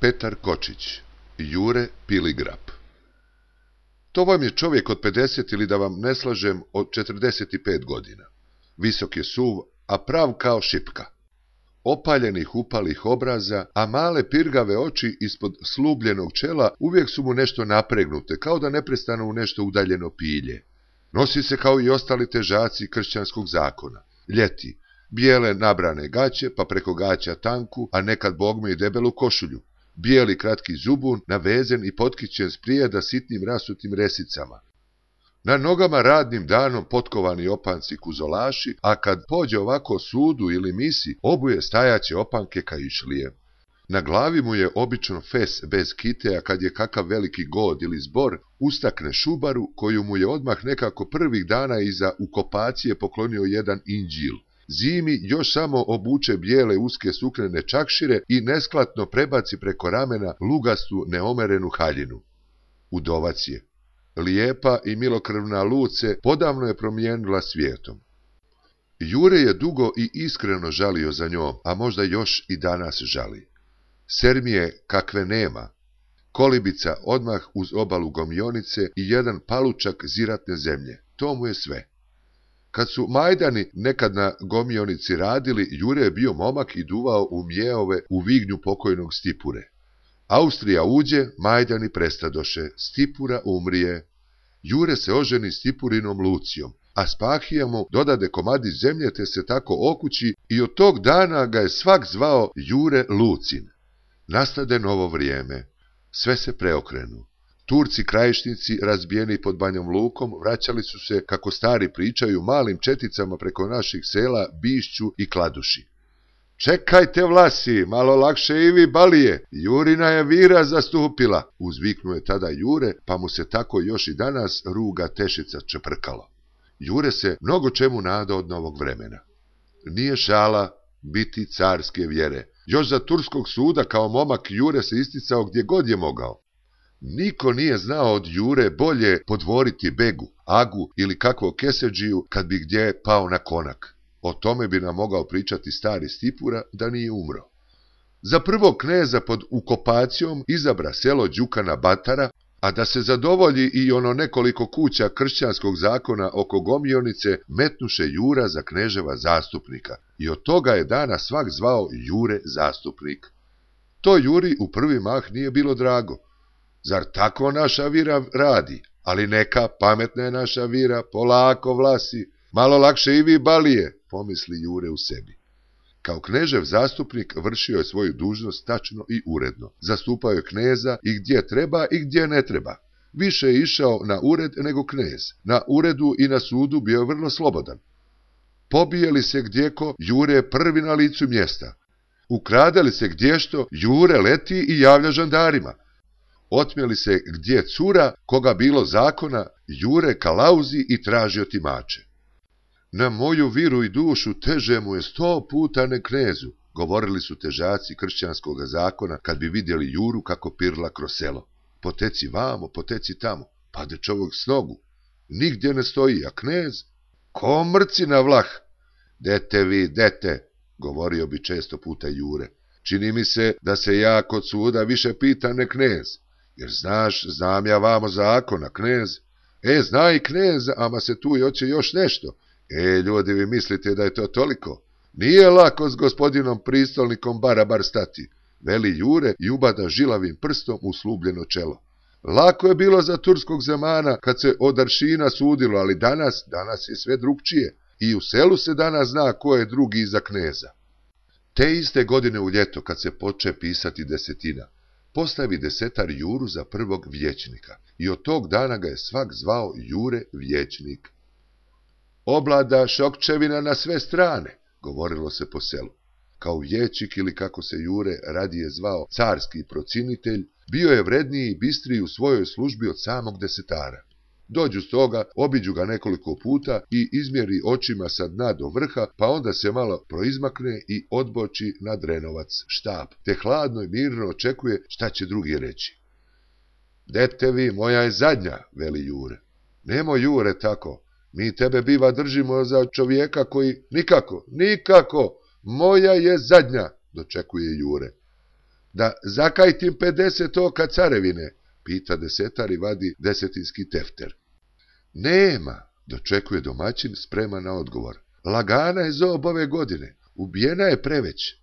Petar Kočić, Jure Piligrap. To vam je čovjek od 50 ili da vam ne slažem od 45 godina. Visok je suv, a prav kao šipka. Opaljenih upalih obraza, a male pirgave oči ispod slubljenog čela uvijek su mu nešto napregnute, kao da neprestano u nešto udaljeno pilje. Nosi se kao i ostali težaci kršćanskog zakona. Ljeti, bijele nabrane gaće, pa preko gaća tanku, a nekad bogme i debelu košulju. Bijeli kratki zubun, navezen i potkićen s prijeda sitnim rasutim resicama. Na nogama radnim danom potkovani opanci kuzolaši, a kad pođe ovako sudu ili misi, obuje stajaće opanke kaišlije. Na glavi mu je obično fes bez kite, a kad je kakav veliki god ili zbor, ustakne šubaru koju mu je odmah nekako prvih dana iza ukopacije poklonio jedan inđil. Zimi još samo obuče bijele uske suknene čakšire i nesklatno prebaci preko ramena lugastu neomerenu haljinu. Udovac je. Lijepa i milokrvna Luce podavno je promijenila svijetom. Jure je dugo i iskreno žalio za njom, a možda još i danas žali. Sermije kakve nema, kolibica odmah uz obalu Gomionice i jedan palučak ziratne zemlje, to mu je sve. Kad su Majdani nekad na Gomionici radili, Jure je bio momak i duvao u mjeove u vignju pokojnog Stipure. Austrija uđe, Majdani prestadoše, Stipura umrije. Jure se oženi Stipurinom Lucijom, a Spahija mu dodade komadi zemlje te se tako okući i od tog dana ga je svak zvao Jure Lucin. Nastade novo vrijeme, sve se preokrenu. Turci krajišnici, razbijeni pod Banjom Lukom, vraćali su se, kako stari pričaju, malim četicama preko naših sela Bišću i Kladuši. Čekajte Vlasi, malo lakše i vi balije, Jurina je vira zastupila, uzviknuje tada Jure, pa mu se tako još i danas ruga Tešica čeprkalo. Jure se mnogo čemu nada od novog vremena. Nije šala biti carske vjere. Još za turskog suda kao momak Jure se isticao gdje god je mogao. Niko nije znao od Jure bolje podvoriti begu, agu ili kakvog keseđiju kad bi gdje pao na konak. O tome bi nam mogao pričati stari Stipura da nije umro. Za prvog kneza pod ukopacijom izabra selo Đukana Batara, a da se zadovolji i ono nekoliko kuća kršćanskog zakona oko Gomionice, metnuše Jura za kneževa zastupnika i od toga je dana svak zvao Jure zastupnik. To Juri u prvi mah nije bilo drago. Zar tako naša vira radi? Ali neka, pametna je naša vira, polako Vlasi, malo lakše i vi balije, pomisli Jure u sebi. Kao knežev zastupnik vršio je svoju dužnost tačno i uredno. Zastupao je kneza i gdje treba i gdje ne treba. Više je išao na ured nego knez. Na uredu i na sudu bio je vrlo slobodan. Pobije li se gdjeko, Jure je prvi na licu mjesta. Ukrade li se gdješto, Jure leti i javlja žandarima. Otme li se gdje cura, koga bilo zakona, Jure kalauzi i traži otimače. Na moju viru i dušu teže mu je 100 puta ne knezu, govorili su težaci kršćanskog zakona kad bi vidjeli Juru kako pirla kroz selo. Poteci vamo, poteci tamo, pade čovjek s nogu. Nigdje ne stoji, a knez? Ko mrci na vlah? Dete vi, dete, govorio bi često puta Jure. Čini mi se da se ja kod suda više pita ne knez. Jer znaš, znam ja vamo zakona, knez. Zna i knez, ama se tu hoće još nešto. Ljudi, vi mislite da je to toliko? Nije lako s gospodinom pristolnikom Barabar stati, veli Jure i ubada žilavim prstom u slubljeno čelo. Lako je bilo za turskog zamana kad se od aršina sudilo, ali danas je sve drugčije. I u selu se danas zna ko je drugi iza kneza. Te iste godine u ljeto, kad se poče pisati desetina, postavi desetar Juru za prvog vijećnika i od tog dana ga je svak zvao Jure vijećnik. Oblada šokčevina na sve strane, govorilo se po selu. Kao vijećnik ili kako se Jure radije zvao carski procinitelj, bio je vredniji i bistriji u svojoj službi od samog desetara. Dođu stoga, obiđu ga nekoliko puta i izmjeri očima sa dna do vrha, pa onda se malo proizmakne i odboči na Drenovac, štap, te hladno i mirno očekuje šta će drugi reći. Dete vi, moja je zadnja, veli Jure. Nemo Jure tako, mi tebe biva držimo za čovjeka koji nikako, moja je zadnja, dočekuje Jure. Da zakajtim 50 oka carevine, pita desetar i vadi desetinski tefter. Nema, dočekuje domaćin spreman na odgovor. Lagana je zob ove godine, ubijena je preveć.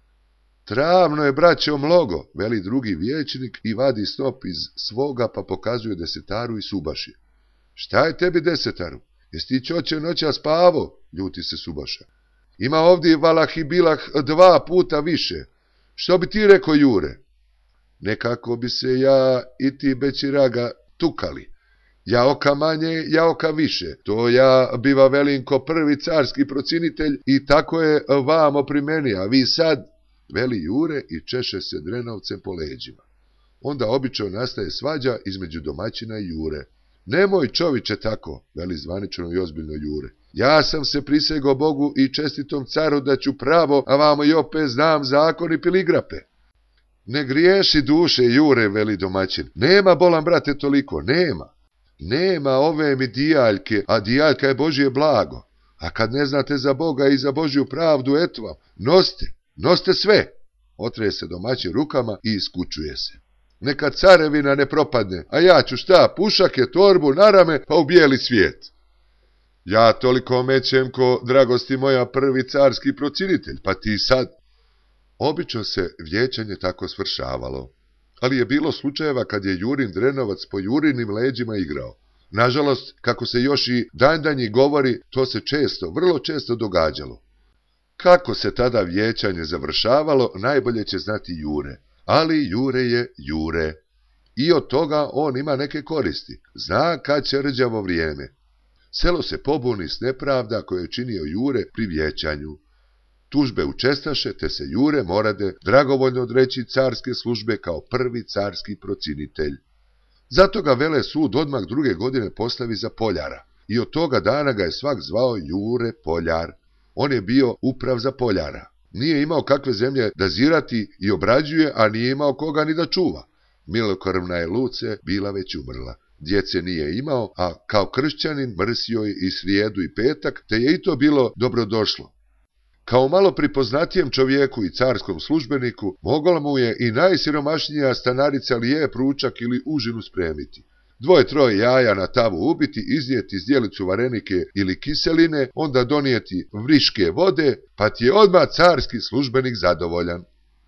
Travno je, braćo, mlogo, veli drugi vijećnik i vadi snop iz svoga pa pokazuje desetaru i Subaši. Šta je tebi, desetaru? Jesi ti ćoće noća spavo? Ljuti se Subaša. Ima ovdje valah i bilah 2 puta više. Što bi ti rekao, Jure? Nekako bi se ja i ti bećiraga tukali. Ja oka manje, ja oka više. To ja biva velinko prvi carski procinitelj i tako je vamo pri meni, a vi sad, veli Jure i češe se drenovcem po leđima. Onda obično nastaje svađa između domaćina i Jure. Nemoj, čoviče, tako, veli zvanično i ozbiljno Jure. Ja sam se prisegao Bogu i čestitom caru da ću pravo, a vamo i opet znam zakon i piligrape. Ne griješi duše, Jure, veli domaćin. Nema, bolan brate, toliko, nema. Nema ove mi dijaljke, a dijaljka je Božje blago. A kad ne znate za Boga i za Božju pravdu, eto vam, nosite sve. Otre se domaćin rukama i iskučuje se. Neka carevina ne propadne, a ja ću šta, pušake, torbu, narame, pa u bijeli svijet. Ja toliko mećem ko, dragosti moja, prvi carski procinitelj, pa ti sad. Obično se vijećanje tako svršavalo, ali je bilo slučajeva kad je Jurin drenovac po Jurinim leđima igrao. Nažalost, kako se još i dandanji govori, to se često, vrlo često događalo. Kako se tada vijećanje završavalo, najbolje će znati Jure, ali Jure je Jure. I od toga on ima neke koristi, zna kad će rđavo vrijeme. Selo se pobuni s nepravda koje je činio Jure pri vijećanju. Tužbe učestaše, te se Jure morade dragovoljno odreći carske službe kao prvi carski procinitelj. Zato ga vele sud odmah druge godine postavi za poljara i od toga dana ga je svak zvao Jure Poljar. On je bio uprav za poljara. Nije imao kakve zemlje da zirati i obrađuje, a nije imao koga ni da čuva. Milokrvna je Luce bila već umrla. Djece nije imao, a kao kršćanin mrsio je i srijedu i petak, te je i to bilo dobrodošlo. Kao malo pripoznatijem čovjeku i carskom službeniku, mogla mu je i najsiromašnija stanarica lijep ručak ili užinu spremiti. 2-3 jaja na tavu ubiti, iznijeti zdjelicu varenike ili kiseline, onda donijeti vriške vode, pa ti je odmah carski službenik zadovoljan.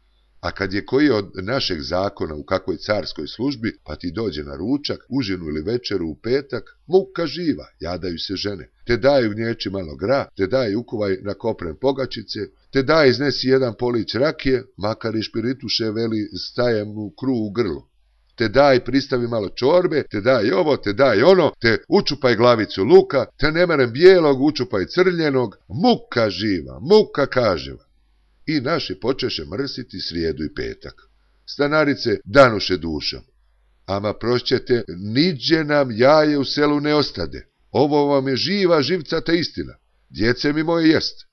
A kad je koji od našeg zakona u kakvoj carskoj službi, pa ti dođe na ručak, užinu ili večeru u petak, muka živa, jadaju se žene, te daju gnječi malo gra, te daj ukuvaj na kopren pogačice, te daj iznesi jedan polić rakije, makar i špirituše veli stajem u kru u grlu. Te daj pristavi malo čorbe, te daj ovo, te daj ono, te učupaj glavicu luka, te nemerem bijelog, učupaj crljenog, muka živa, muka kaževa. I naši počeše mrsiti srijedu i petak. Stanarice danuše dušom. Ama prošćete, niđe nam jaje u selu ne ostade. Ovo vam je živa živcata istina. Djece mi moje jest.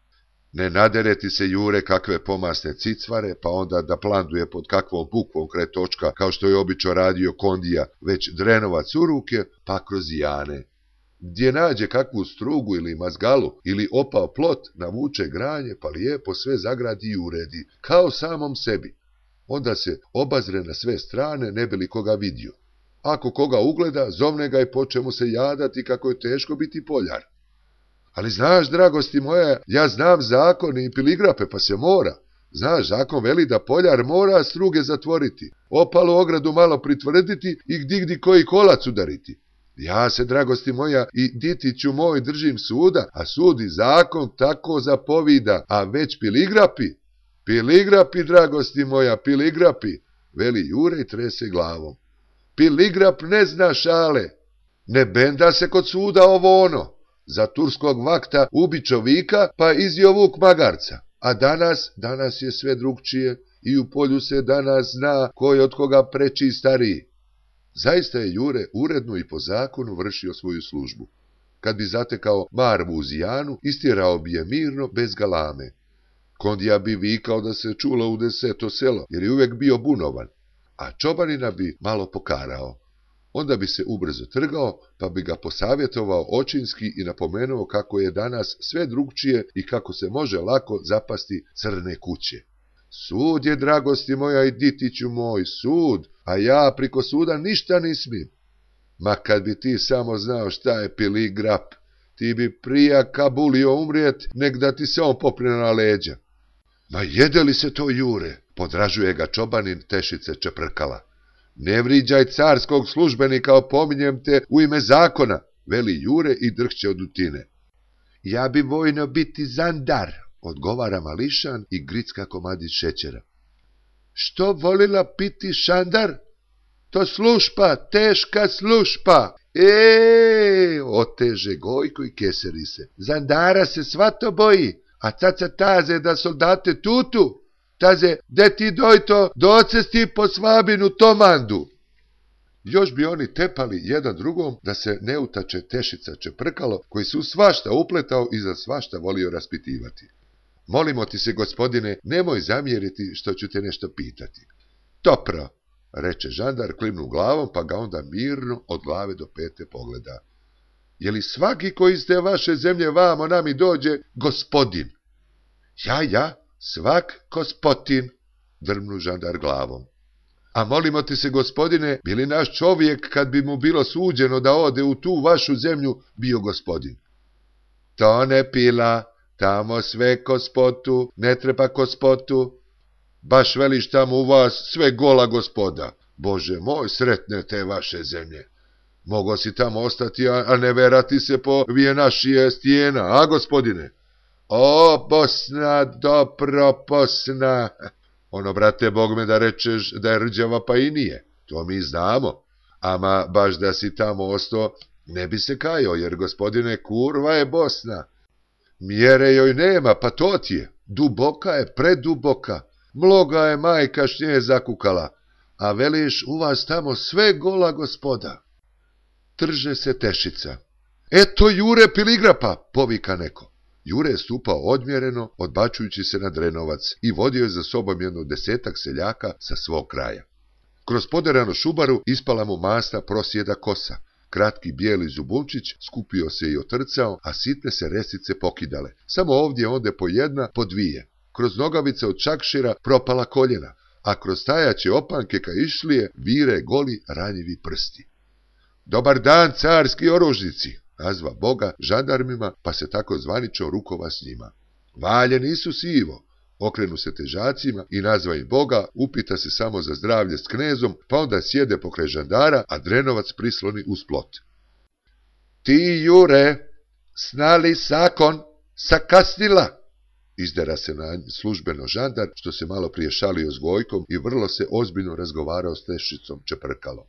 Ne nadereti se, Jure, kakve pomasne cicvare, pa onda da planduje pod kakvom bukvom kraj točka, kao što je obično radio Kondija, već drenovac u ruke, pa kroz jane. Gdje nađe kakvu strugu ili mazgalu ili opao plot, navuče granje, pa lijepo sve zagradi i uredi, kao samom sebi. Onda se obazre na sve strane, ne bi li koga vidio. Ako koga ugleda, zovne ga i poče mu se jadati kako je teško biti poljar. Ali znaš, dragosti moja, ja znam zakon i piligrape, pa se mora. Znaš, zakon veli da poljar mora struge zatvoriti, opalu ogradu malo pritvrditi i gdi koji kolac udariti. Ja se, dragosti moja, i ditiću moj držim suda, a sud i zakon tako zapovida, a već piligrapi, dragosti moja, piligrapi, veli Jure i trese glavom. Piligrap ne zna šale, ne benda se kod suda ovo ono, za turskog vakta ubi čovika, pa izio vuk magarca, a danas je sve drugčije i u polju se danas zna ko je od koga preči stariji. Zaista je Jure uredno i po zakonu vršio svoju službu. Kad bi zatekao marvu u zijanu, istjerao bi je mirno, bez galame. Kondija bi vikao da se čulo u 10. selo, jer je uvijek bio bunovan, a čobanina bi malo pokarao. Onda bi se ubrzo trgao, pa bi ga posavjetovao očinski i napomenuo kako je danas sve drugčije i kako se može lako zapasti crne kuće. Sud je, dragosti moja i ditiću moj, sud, a ja priko suda ništa nismim. Ma kad bi ti samo znao šta je piligrap, ti bi prija kabulio umrijet, nek da ti se on popne na leđa. Ma jede li se to, Jure? Podražuje ga čobanin Tešice Čeprkala. Ne vriđaj carskog službenika, opominjem te u ime zakona, veli Jure i drhće od utine. Ja bi vojno biti zandar, odgovara mališan i gricka komadić šećera. Što volila piti šandar? To slušpa, teška slušpa. Oteže Gojko i keseri se. Zandara se svato boji, a caca taze da soldate tutu. Taze, de ti dojto, docesti po svabinu tomandu. Još bi oni tepali jedan drugom da se ne utače Tešica Čeprkalo, koji su svašta upletao i za svašta volio raspitivati. Molimo ti se, gospodine, nemoj zamjeriti što ću te nešto pitati. Topro, reče žandar klimnu glavom, pa ga onda mirno od glave do pete pogleda. Je li svaki koji iz te vaše zemlje vamo nami dođe gospodin? Ja, svak gospodin, drmnu žandar glavom. A molimo ti se, gospodine, bi li naš čovjek, kad bi mu bilo suđeno da ode u tu vašu zemlju, bio gospodin? To ne pila, tamo sve ko spotu, ne treba ko spotu. Baš veliš tamo u vas sve gola gospoda. Bože moj, sretne te vaše zemlje. Mogo si tamo ostati, a ne verati se po vijenašije stijena, a gospodine? O, Bosna, dobro Bosna. Ono, brate, Bog me da rečeš da je rđava, pa i nije. To mi znamo. Ama baš da si tamo ostao, ne bi se kajao, jer, gospodine, kurva je Bosna. Mjere joj nema, pa to ti je. Duboka je, preduboka. Mloga je majka šnje zakukala. A veliš, u vas tamo sve gola gospoda. Trže se Tešica. Eto Jure Piligrapa, povika neko. Jure je stupao odmjereno, odbačujući se na Drenovac i vodio je za sobom jedno 10-ak seljaka sa svog kraja. Kroz poderanu šubaru ispala mu masta prosjeda kosa. Kratki bijeli zubunčić skupio se i otrcao, a sitne se resice pokidale. Samo ovdje onde po jedna, po dvije. Kroz nogavice od čakšira propala koljena, a kroz tajače opanke ka išlije vire goli ranjivi prsti. Dobar dan, carski oružnici, nazva Boga žandarmima, pa se tako zvanično rukova s njima. Valje nisu sivo, okrenu se težacima i nazva im Boga, upita se samo za zdravlje s knezom, pa onda sjede pokraj žandara, a Drenovac prisloni uz plot. Ti, Jure, snali sakon, sakasnila, izdera se na službeno žandar, što se malo prije šalio s Gojkom i vrlo se ozbiljno razgovarao s Tešicom Čeprkalom.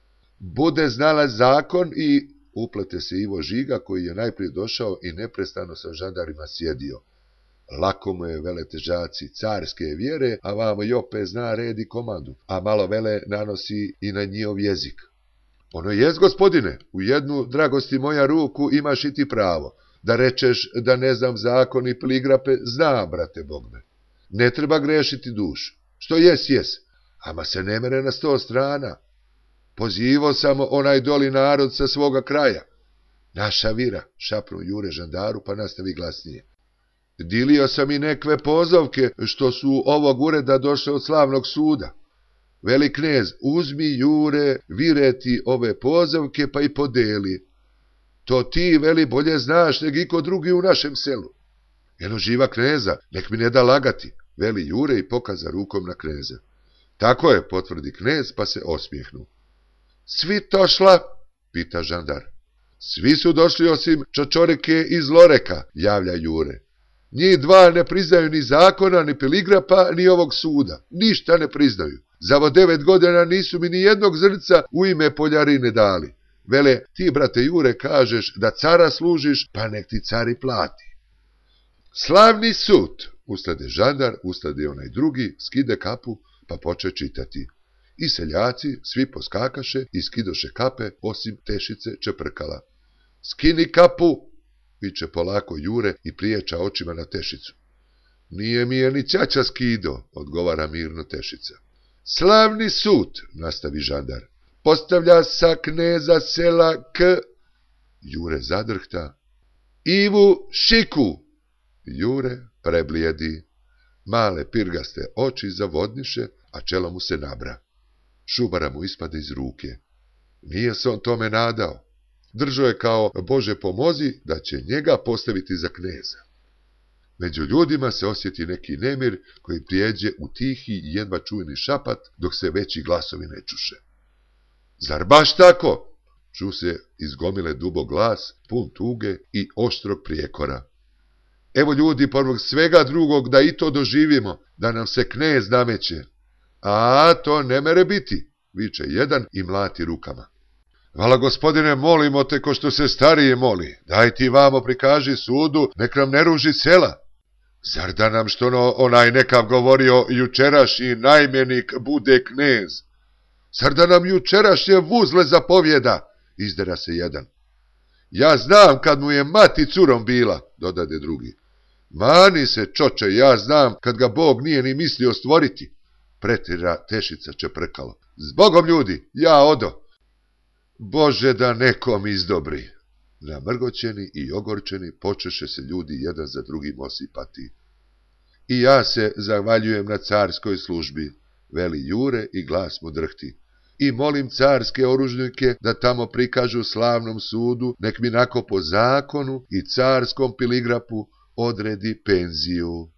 Bude znala zakon i uplete se Ivo Žiga, koji je najprije došao i neprestano sa žandarima sjedio. Lako mu je, vele težaci, carske vjere, a vamo i opet zna red i komandu, a malo vele nanosi i na njihov jezik. Ono jest, gospodine, u jednu, dragosti moja, ruku imaš i ti pravo, da rečeš da ne znam zakon i Piligrape, znam, brate Bogme. Ne treba grešiti dušu, što jes, ama se ne mere na 100 strana. Pozivo samo onaj doli narod sa svoga kraja. Naša vira, šapnu Jure žandaru, pa nastavi glasnije. Dilio sam i nekve pozovke što su ovog ureda došle od slavnog suda. Veli knez, uzmi Jure, vireti ove pozovke pa i podeli. To ti, veli, bolje znaš nek iko drugi u našem selu. Eno živa kneza, nek mi ne da lagati, veli Jure i pokaza rukom na kneza. Tako je, potvrdi knez, pa se osmijehnu. Svi došla, pita žandar. Svi su došli osim Čočoreke iz Loreka, javlja Jure. Njih dva ne priznaju ni zakona, ni Piligrapa, ni ovog suda. Ništa ne priznaju. Za ovo 9 godina nisu mi ni jednog zrnca u ime Poljarine dali. Vele, ti, brate Jure, kažeš da cara služiš, pa nek ti cari plati. Slavni sud, ustade žandar, ustade onaj drugi, skide kapu, pa poče čitati. I seljaci svi poskakaše i skidoše kape, osim Tešice Čeprkala. Skini kapu, viče polako Jure i prijeća očima na Tešicu. Nije mi je ni ćaća skido, odgovara mirno Tešica. Slavni sud, nastavi žandar, postavlja sa kneza sela K. Jure zadrhta. Ivu Šiku. Jure preblijedi. Male pirgaste oči zavodniše, a čelo mu se nabra. Šubara mu ispade iz ruke. Nije se on tome nadao. Držao je kao Bože pomozi da će njega postaviti za kneza. Među ljudima se osjeti neki nemir koji prijeđe u tihi, jedva čujni šapat, dok se veći glasovi ne čuše. Zar baš tako? Ču se iz gomile dubok glas, pun tuge i oštrog prijekora. Evo ljudi, povrh svega drugog, da i to doživimo, da nam se knez nameće. A to ne mere biti, viče jedan i mlati rukama. Vala gospodine, molimo te ko što se starije moli, daj ti vamo prikaži sudu, nek nam ne ruži sela. Zar da nam što onaj nekav govorio jučerašnji najmenik bude knez? Zar da nam jučerašnje vuzle zapovjeda? Izdera se jedan. Ja znam kad mu je mati curom bila, dodade drugi. Mani se, čoče, ja znam kad ga Bog nije ni mislio stvoriti, pretira Tešica čeprkalo. Zbogom ljudi, ja odo. Bože da nekom izdobri. Namrgoćeni i ogorčeni počeše se ljudi jedan za drugim osipati. I ja se zahvaljujem na carskoj službi, veli Jure i glas mu drhti. I molim carske oružnike da tamo prikažu slavnom sudu, nek mi nako po zakonu i carskom piligrapu odredi penziju.